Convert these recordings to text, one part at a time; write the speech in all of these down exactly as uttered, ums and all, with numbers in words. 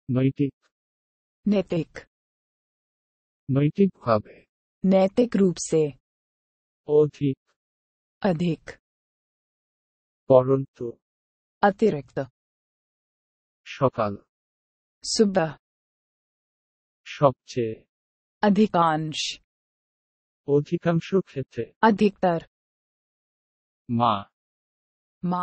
नैतिक नैतिक नैतिकभावे नैतिक रूप से अधिक अधिक परंतु अतिरिक्त सकाल सुबह सबचेये अधिकांश अधिकांश क्षेत्रे अधिकतर मा माँ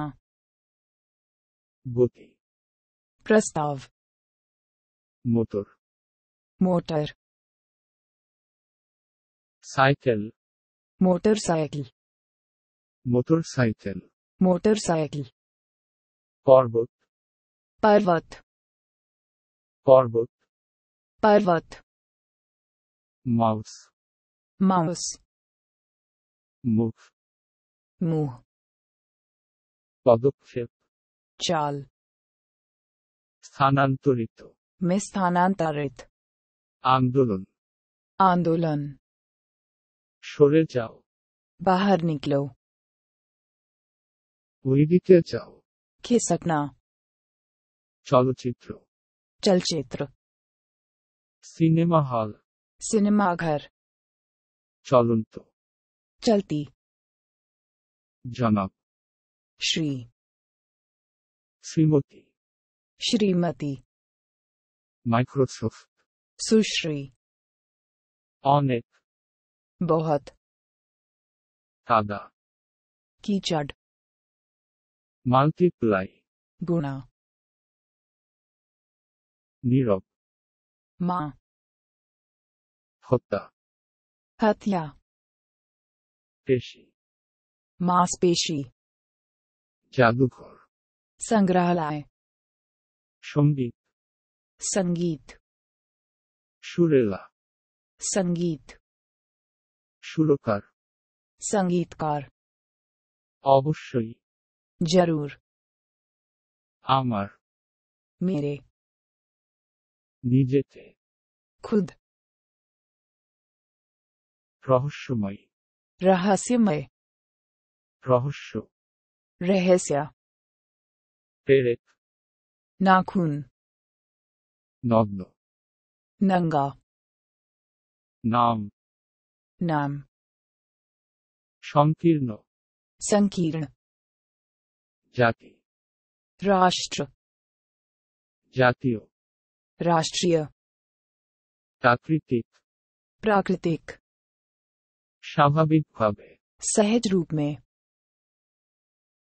गति प्रस्ताव motor motorcycle motorcycle motorcycle motorcycle पर्वत पर्वत पर्वत पर्वत माउस माउस मुख मुंह पदक्षेप चाल स्थानांतरित में स्थानांतरित आंदोलन आंदोलन सरे जाओ बाहर निकलो ओइदिके जाओ खिसकना चलचित्र चलचित्र सिनेमा हॉल सिनेमाघर चलंत चलती जनाब श्री श्रीमती श्रीमती माइक्रोसॉफ्ट सुश्री अनेक बहुत कादा कीचड़ मल्टीप्लाई गुणा नीरव माँ हत्या हत्या पेशी मांसपेशी जादूघर संग्रहालय संगीत संगीत सुरेला संगीत सुरकार संगीतकार अवश्यई जरूर आमार मेरे निजेते खुद रहस्यमय रहस्यमय रहस्य रहस्य पेरेक नाखून नग्न नंगा नाम नाम संकीर्ण संकीर्ण जाति राष्ट्र जातीय राष्ट्रीय प्राकृतिक प्राकृतिक स्वाभाविकभावे सहज रूप में